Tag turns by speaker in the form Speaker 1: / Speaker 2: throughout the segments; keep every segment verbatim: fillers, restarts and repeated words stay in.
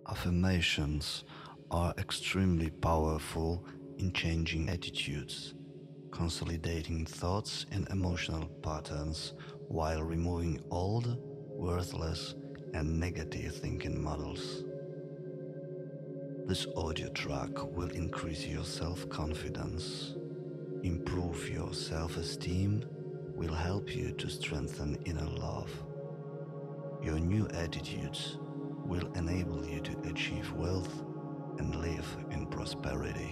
Speaker 1: Affirmations are extremely powerful in changing attitudes, consolidating thoughts and emotional patterns while removing old, worthless, and negative thinking models. This audio track will increase your self-confidence, improve your self-esteem, will help you to strengthen inner love. Your new attitudes will enable you to achieve wealth and live in prosperity.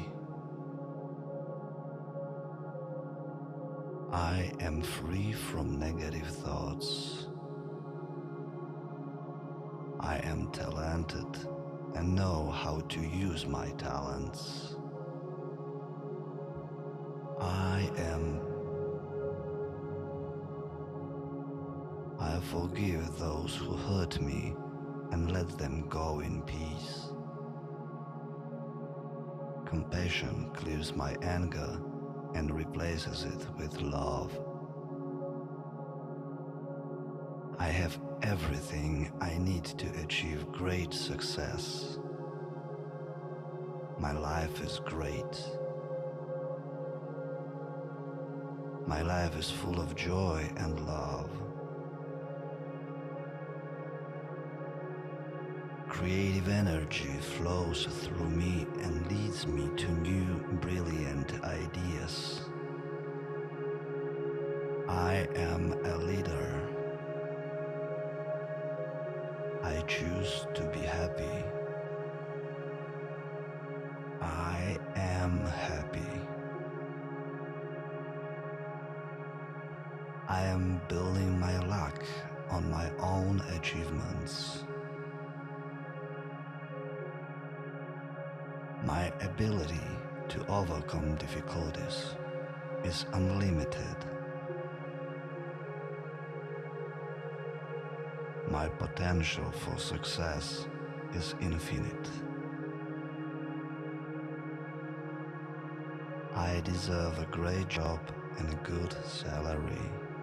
Speaker 1: I am free from negative thoughts. I am talented and know how to use my talents. I am. I forgive those who hurt me and let them go in peace. Compassion clears my anger and replaces it with love. I have everything I need to achieve great success. My life is great. My life is full of joy and love. Creative energy flows through me and leads me to new, brilliant ideas. I am a leader. I choose to be happy. I am happy. I am building my luck on my own achievements. My ability to overcome difficulties is unlimited. My potential for success is infinite. I deserve a great job and a good salary.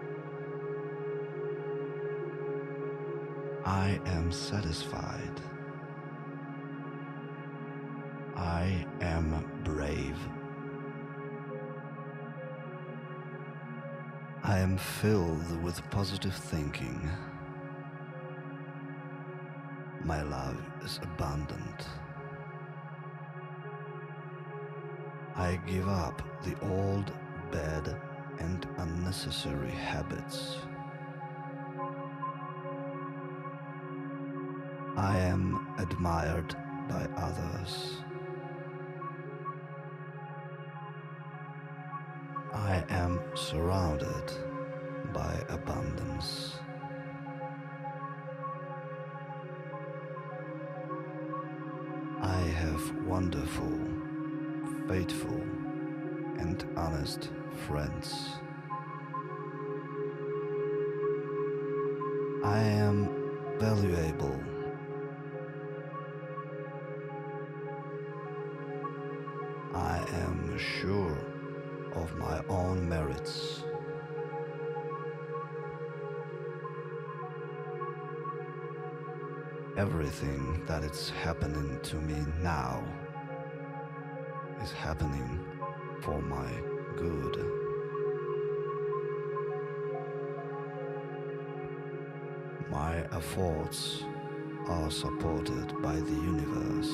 Speaker 1: I am satisfied. I am brave. I am filled with positive thinking. My love is abundant. I give up the old, bad, and unnecessary habits. I am admired by others. I am surrounded by abundance. I have wonderful, faithful, and honest friends. I am valuable. I am sure of my own merits. Everything that is happening to me now is happening for my good. My efforts are supported by the universe.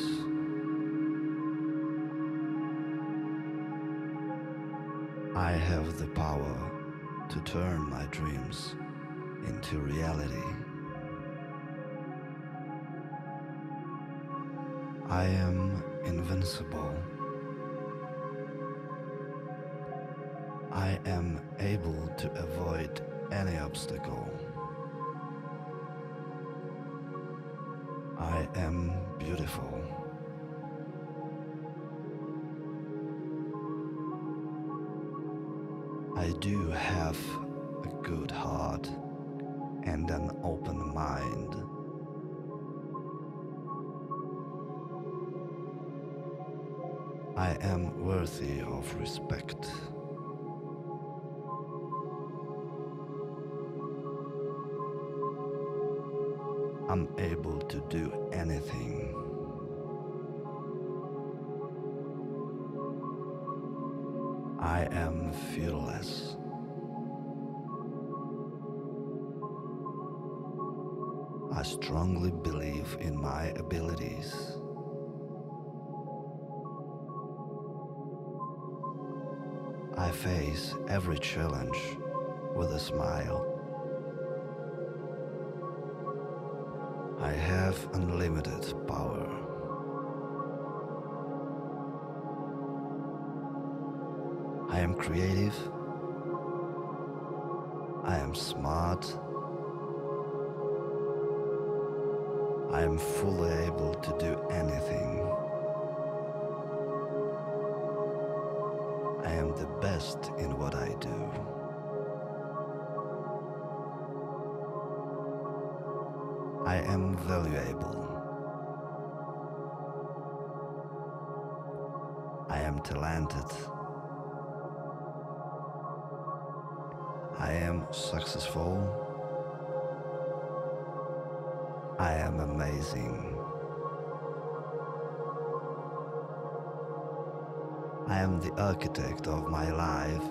Speaker 1: I have the power to turn my dreams into reality. I am invincible. I am able to avoid any obstacle. I am beautiful. I do have a good heart and an open mind. I am worthy of respect. I'm able to do anything. I am fearless. I strongly believe in my abilities. I face every challenge with a smile. I have unlimited power. I am creative. I am smart. I am fully able to do anything. I am the best in what I do. I am valuable. I am talented. I am successful. I am amazing. I am the architect of my life.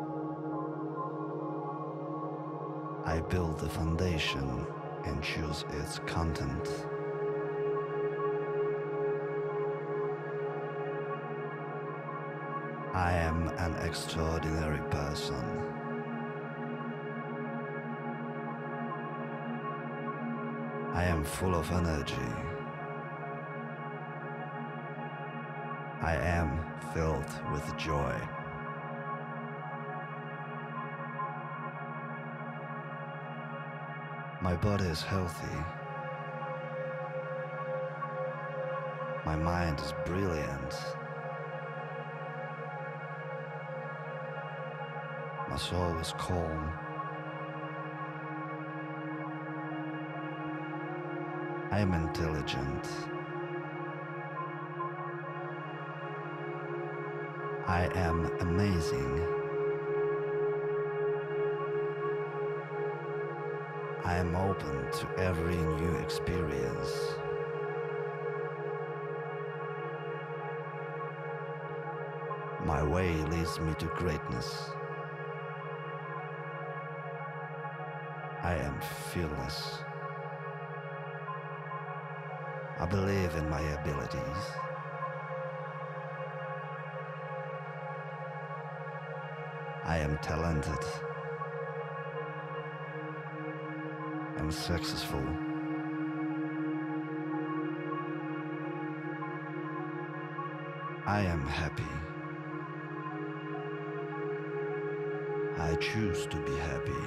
Speaker 1: I build the foundation and choose its content. I am an extraordinary person. I am full of energy. I am filled with joy. My body is healthy. My mind is brilliant. My soul is calm. I am intelligent. I am amazing. I am open to every new experience. My way leads me to greatness. I am fearless. I believe in my abilities. I am talented. I'm successful. I am happy. I choose to be happy.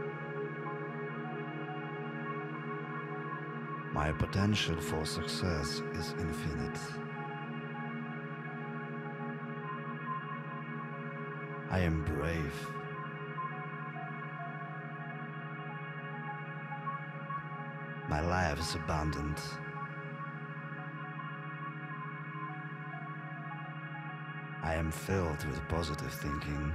Speaker 1: My potential for success is infinite. I am brave. My life is abundant. I am filled with positive thinking.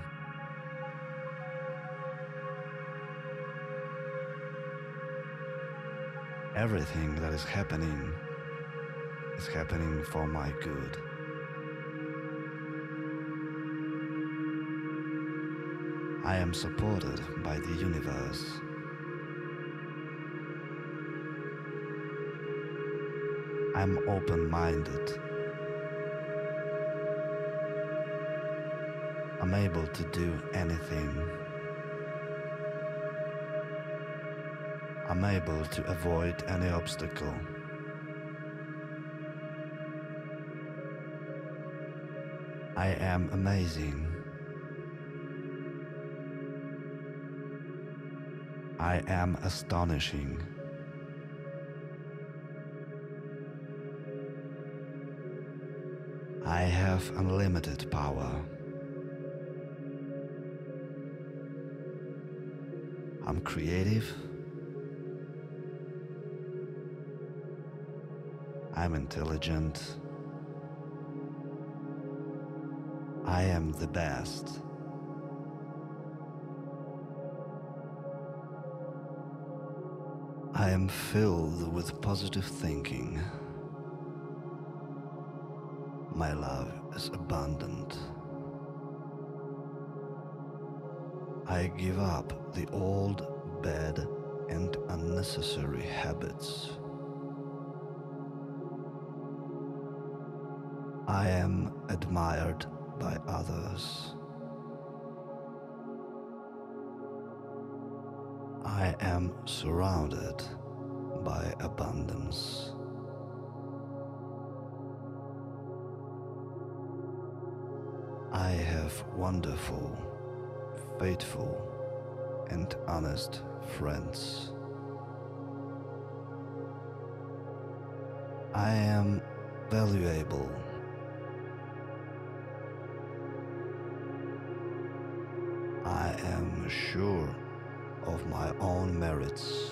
Speaker 1: Everything that is happening is happening for my good. I am supported by the universe. I'm open-minded. I'm able to do anything. I'm able to avoid any obstacle. I am amazing. I am astonishing. I have unlimited power. I'm creative. I'm intelligent. I am the best. I am filled with positive thinking. My love is abundant. I give up the old, bad, and unnecessary habits. I am admired by others. I am surrounded by abundance. I have wonderful, faithful, and honest friends. I am valuable. I am sure of my own merits.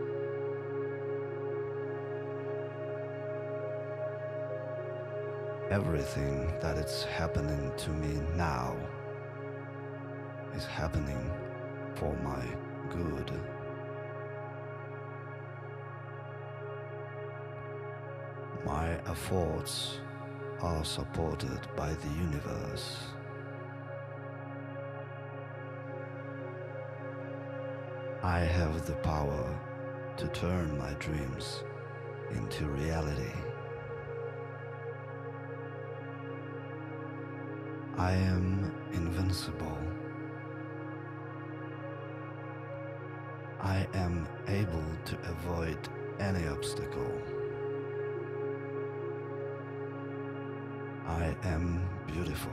Speaker 1: Everything that is happening to me now is happening for my good. My efforts are supported by the universe. I have the power to turn my dreams into reality. I am invincible. I am able to avoid any obstacle. I am beautiful.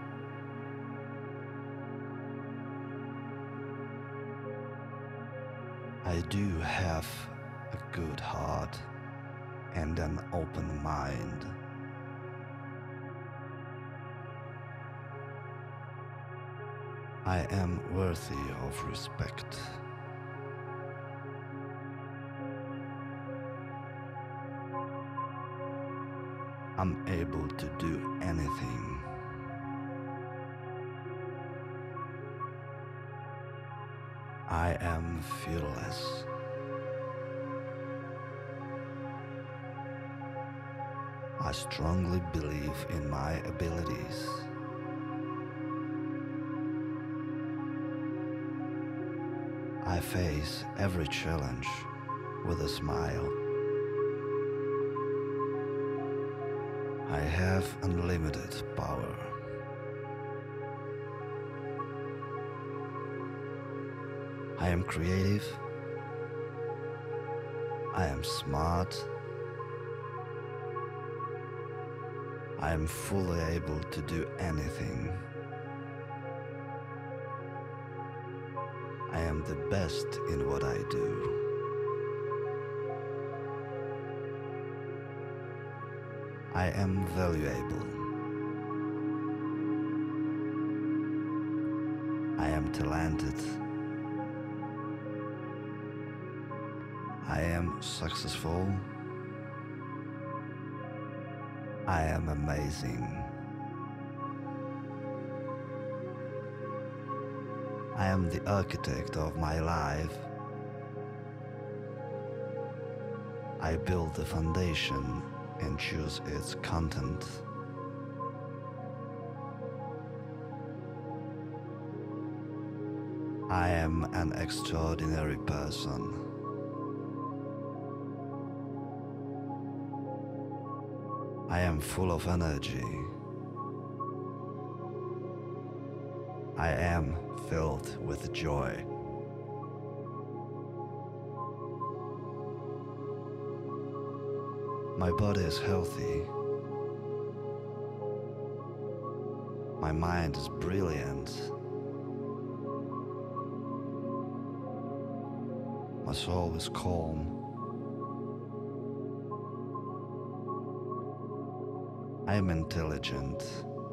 Speaker 1: I do have a good heart and an open mind. I am worthy of respect. I'm able to do anything. I am fearless. I strongly believe in my abilities. I face every challenge with a smile. I have unlimited power. I am creative. I am smart. I am fully able to do anything. I am the best in what I do. I am valuable. I am talented. I am successful. I am amazing. I am the architect of my life. I build the foundation and choose its content. I am an extraordinary person. I am full of energy. I am filled with joy. My body is healthy. My mind is brilliant. My soul is calm. I am intelligent.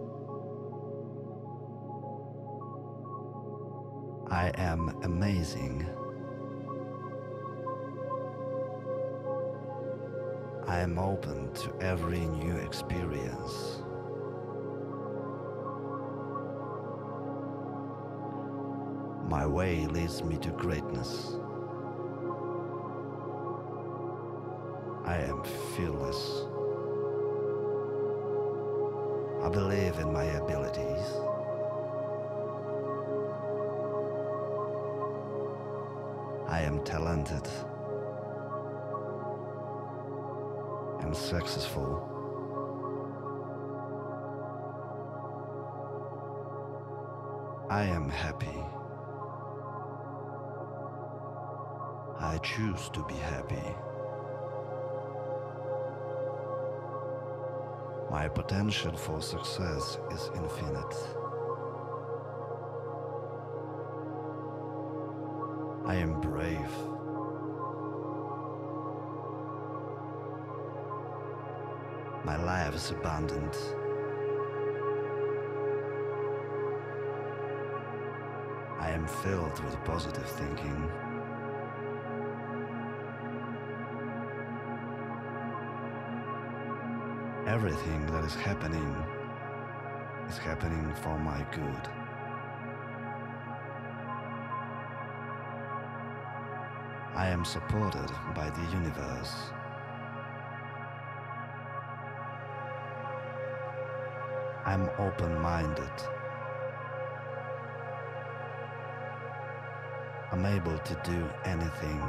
Speaker 1: I am amazing. I am open to every new experience. My way leads me to greatness. I am fearless. I believe in my abilities. I am talented and successful. I am happy. I choose to be happy. My potential for success is infinite. I am brave. My life is abundant. I am filled with positive thinking. Everything that is happening is happening for my good. I am supported by the universe. I'm open-minded. I'm able to do anything.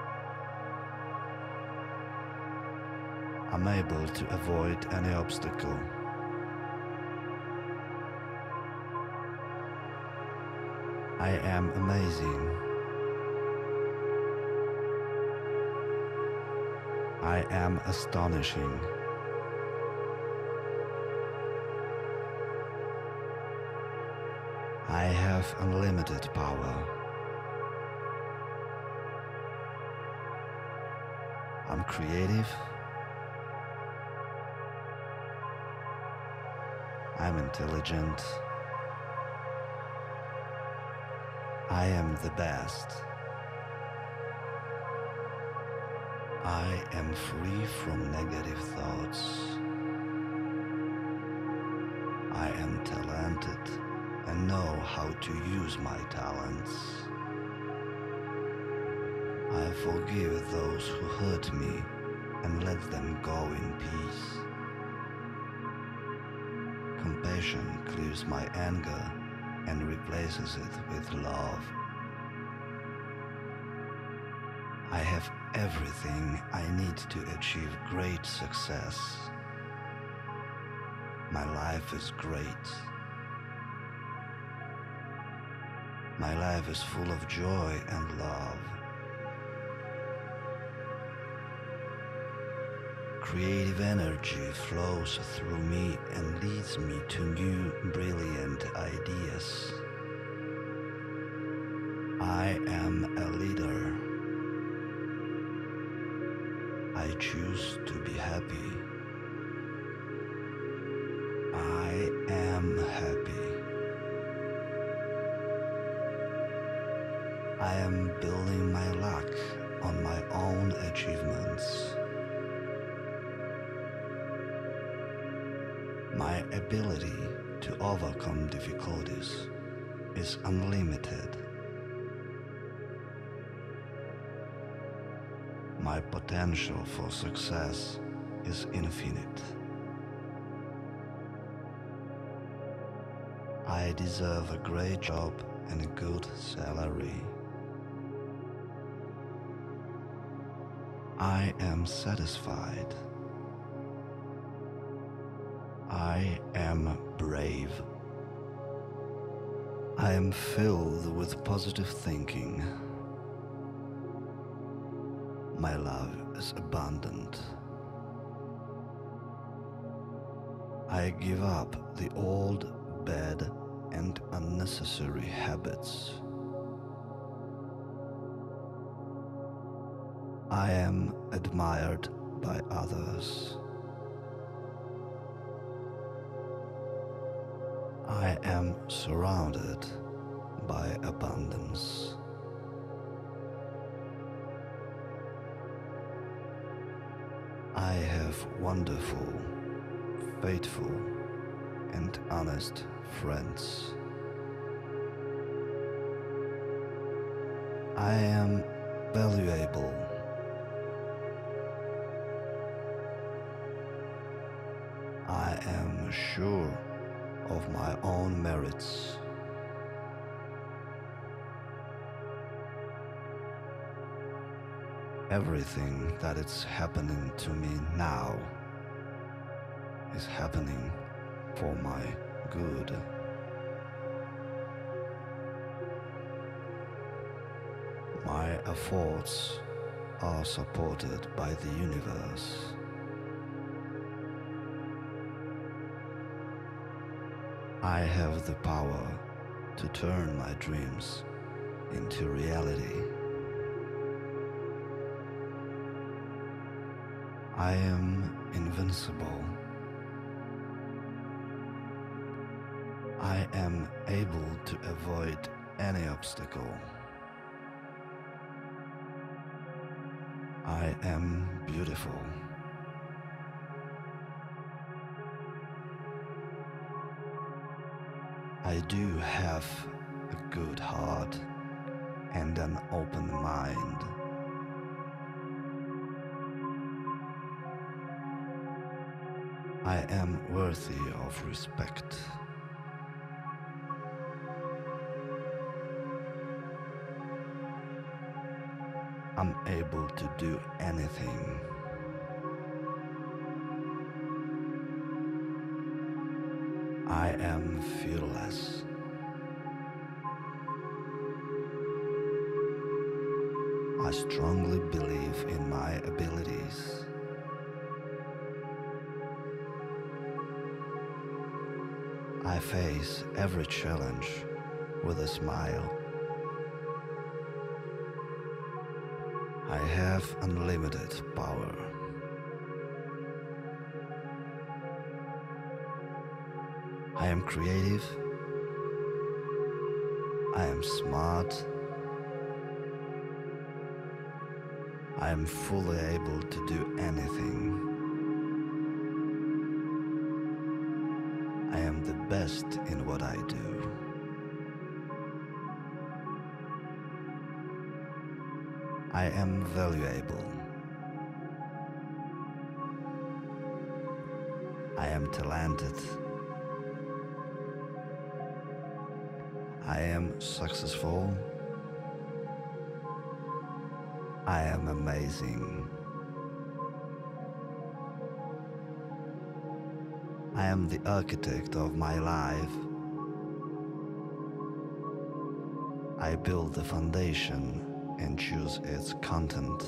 Speaker 1: I'm able to avoid any obstacle. I am amazing. I am astonishing. I have unlimited power. I'm creative. I'm intelligent. I am the best. I am free from negative thoughts. I am talented and know how to use my talents. I forgive those who hurt me and let them go in peace. Compassion clears my anger and replaces it with love. I have everything I need to achieve great success. My life is great. My life is full of joy and love. Creative energy flows through me and leads me to new, brilliant ideas. I am a leader. I choose to be happy. I am happy. I am building my luck on my own achievements. My ability to overcome difficulties is unlimited. My potential for success is infinite. I deserve a great job and a good salary. I am satisfied. I am brave. I am filled with positive thinking. My love is abundant. I give up the old, bad, and unnecessary habits. I am admired by others. I am surrounded by abundance. I have wonderful, faithful, and honest friends. I am valuable. I am sure of my own merits. Everything that is happening to me now is happening for my good. My efforts are supported by the universe. I have the power to turn my dreams into reality. I am invincible. I am able to avoid any obstacle. I am beautiful. I do have a good heart and an open mind. I am worthy of respect. I'm able to do anything. I am fearless. I strongly believe in my abilities. I face every challenge with a smile. I have unlimited power. I am creative. I am smart. I am fully able to do anything. I am the best in what I do. I am valuable. I am talented. I am successful. I am amazing. I am the architect of my life. I build the foundation and choose its content.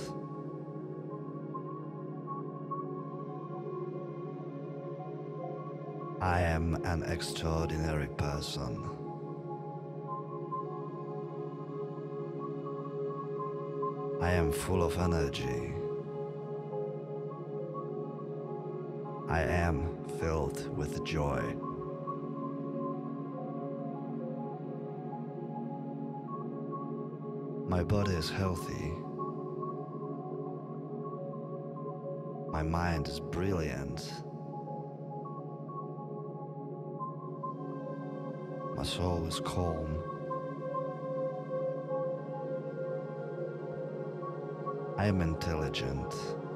Speaker 1: I am an extraordinary person. I am full of energy. I am filled with joy. My body is healthy. My mind is brilliant. My soul is calm. I am intelligent.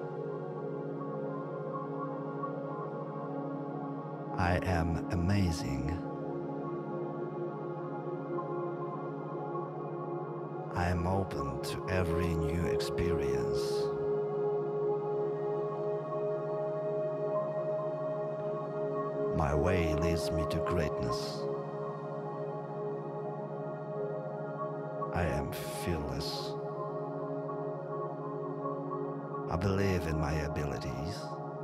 Speaker 1: I am amazing. I am open to every new experience. My way leads me to greatness. I am fearless. I believe in my abilities.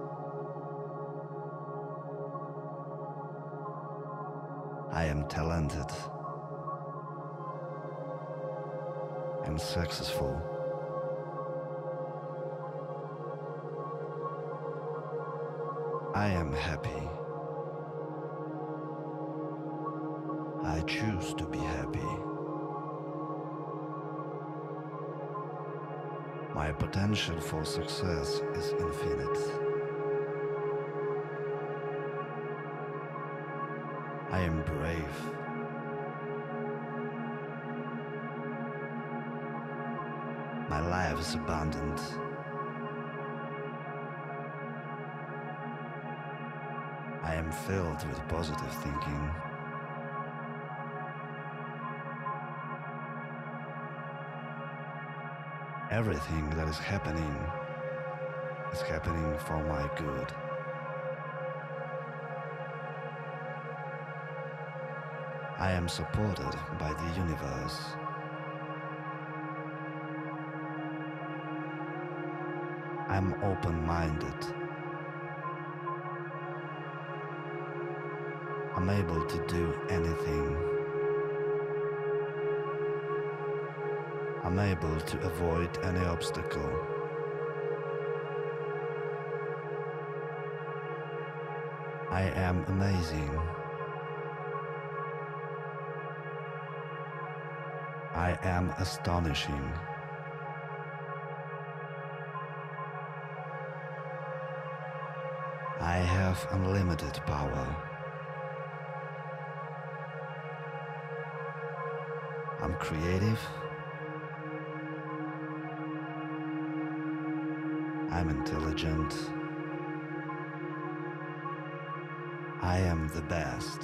Speaker 1: I am talented. I'm successful. I am happy. I choose to be happy. My potential for success is infinite. I am brave. My life is abundant. I am filled with positive thinking. Everything that is happening is happening for my good. I am supported by the universe. I'm open-minded. I'm able to do anything. I'm able to avoid any obstacle. I am amazing. I am astonishing. I have unlimited power. I'm creative. I'm intelligent. I am the best.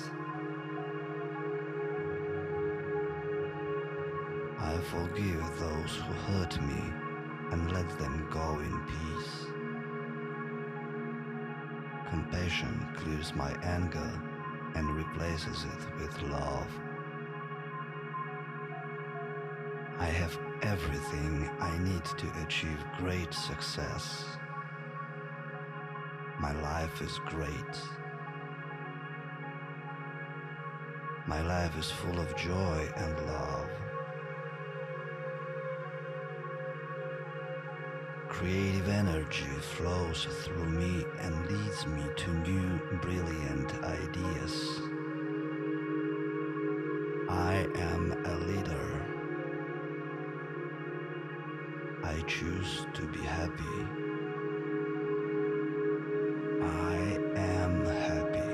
Speaker 1: I forgive those who hurt me and let them go in peace. Compassion clears my anger and replaces it with love. I have everything I need to achieve great success. My life is great. My life is full of joy and love. Creative energy flows through me and leads me to new, brilliant ideas. I am a leader. I choose to be happy. I am happy.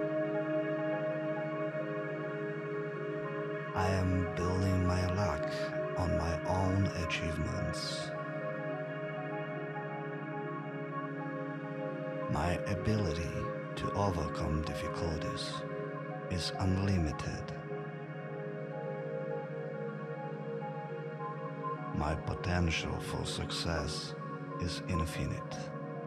Speaker 1: I am building my luck on my own achievements. My ability to overcome difficulties is unlimited. My potential for success is infinite.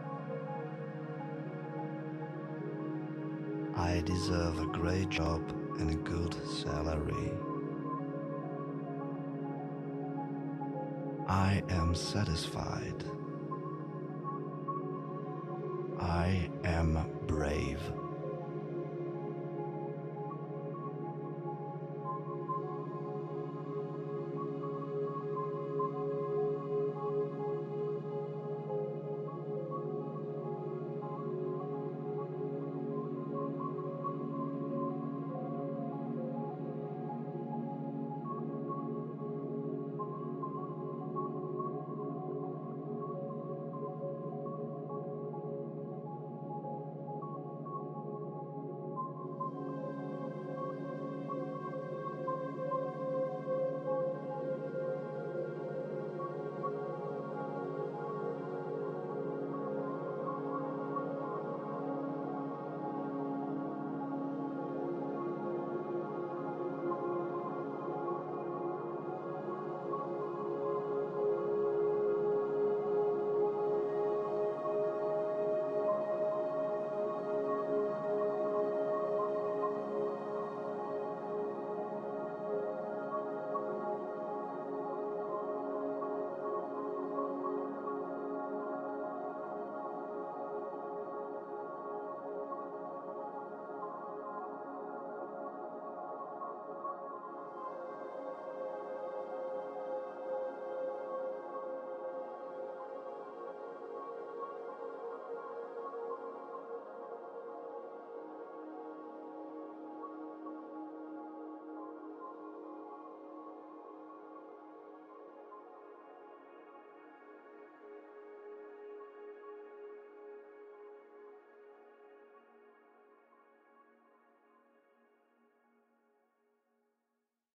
Speaker 1: I deserve a great job and a good salary. I am satisfied. I am brave.